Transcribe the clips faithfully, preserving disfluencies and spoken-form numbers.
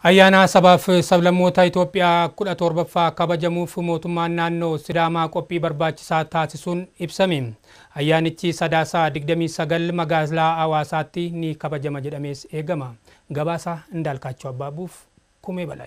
Ayyaana sabaaf sablammoota Itoophiyaa kudha torbaffaa kabajamuuf mootummaan naannoo Sidaamaa qophii barbaachisaa taasisuun ibsame. Ayyaanichi Sadaasaa digdamii sagal magaalaa Hawaasaatti ni kabajama jedhamees eegama. Gabaasa Indaalkaachoo Abbaabuuf Kumee Balaayi.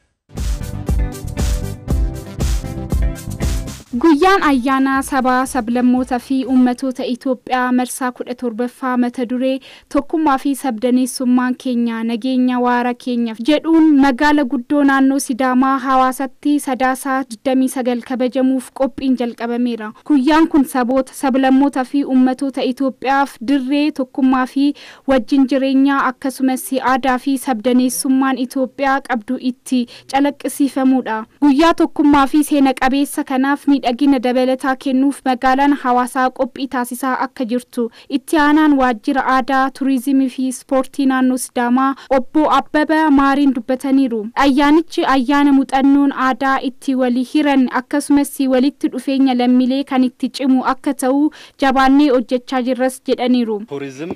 Guyyaan ayyaana sabaa sablammoota fi ummatoota Itoophiyaa marsaa kudha torbaffaa mata duree tokkummaa fi sabdaneessummaan keenya nageenya waara keenyaaf jedhuun magaala guddoo naannoo Sidaamaa Hawaasatti Sadaasaa digdamii sagal kabajamuuf qophiin jalqabameera. Guyyaan kun saboota sablammoota fi ummatoota Itoophiyaaf dirree tokkummaa fi wajjin jireenyaa akkasumas aadaa fi sabdaneessummaan Itoophiyaa qabdu itti calaqqisiifamudha. Guyyaa tokkummaa fi seena qabeessa kanaaf miidhagina dabalataa kennuuf magaalaan Hawaasaa qophii taasisaa akka jirtu itti aanaan waajjira aadaa turizimii fi ispoortii naannoo Sidaamaa obbo Abbaba Maariin dubbataniiru. Ayyaanichi ayyaana muuxannoon aadaa itti walii hiran akkasumas walitti dhufeenya lammiilee kan itti cimu akka ta'u jabaannee hojjechaa jirras jedhaniiru. Turizim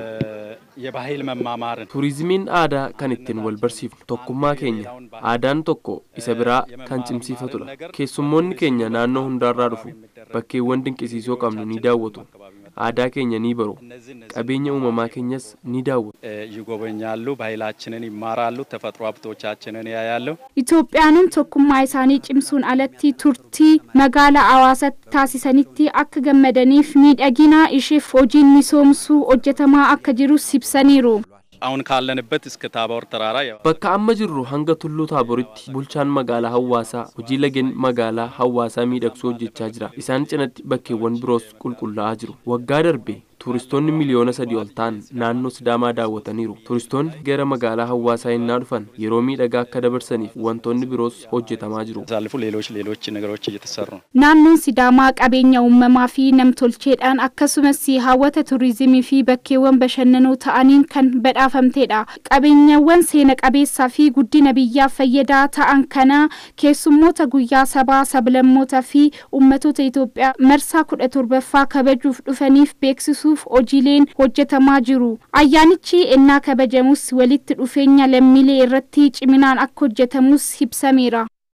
የባህል መማማር ቱሪዝሚን አዳ ከንትን ወልበርሲፍ tokkumማ keenya aadaan tokko isa biraa kan cimsiifatudha. Keessummoonni keenya naannoo hundaarraa dhufu bakkeewwan dinqisiisoo qabnu ni daawwatu. aadaa keenya ni baru. qabeenya uumamaa keenyas ni daawwatu. ይጎበኛሉ ባህላችንን ይማራሉ ተፈጥሮ ሀብቶቻችንን ያያሉ. Itoophiyaan tokkummaa isaanii cimsuun alatti turtii magaala Hawaasaatti taasisanitti akka gammadaniif miidhagina isheef hojiin misoomsuu hojjetamaa akka jiru ibsaniiru. አሁን ካለንበት እስከ ታቦር ተራራ bakka amma jirru hanga tulluu taaboritti bulchaan magaalaa Hawaasaa hojii lageen magaalaa Hawaasaa miidhagsuu hojjechaa jira. Isaan cinatti bakkeewwan biroos qulqullaa'aa jiru. Waggaa darbe tuuristoonni miliyoona sadii ol ta'an naannoo Sidaamaa daawwataniiru. Tuuristoonni gara magaalaa Hawaasaa innaa dhufan yeroo miidhagaa akka dabarsaniif wantoonni biroos hojjetamaa jiru. ዛልፉ ሌሎች ሌሎች ነገሮች እየተሰሩ ነው. Naannoon Sidaamaa qabeenya uumamaa fi namtolcheedhaan akkasumas hawwata turizimii fi bakkeewwan bashannanoo ta'aniin kan badhaafamteedha. Qabeenyawwan seena qabeessaa fi guddina biyyaaf fayyadaa ta'an kana keessummoota guyyaa sabaa sablammoota fi ummatoota Itoophiyaa marsaa kudha torbaffaa kabajuuf dhufaniif beeksisuuf hojiileen hojjetamaa jiru. Ayyaanichi ennaa kabajamus walitti dhufeenya lammiilee irratti ciminaan akka hojjetamus ibsameera.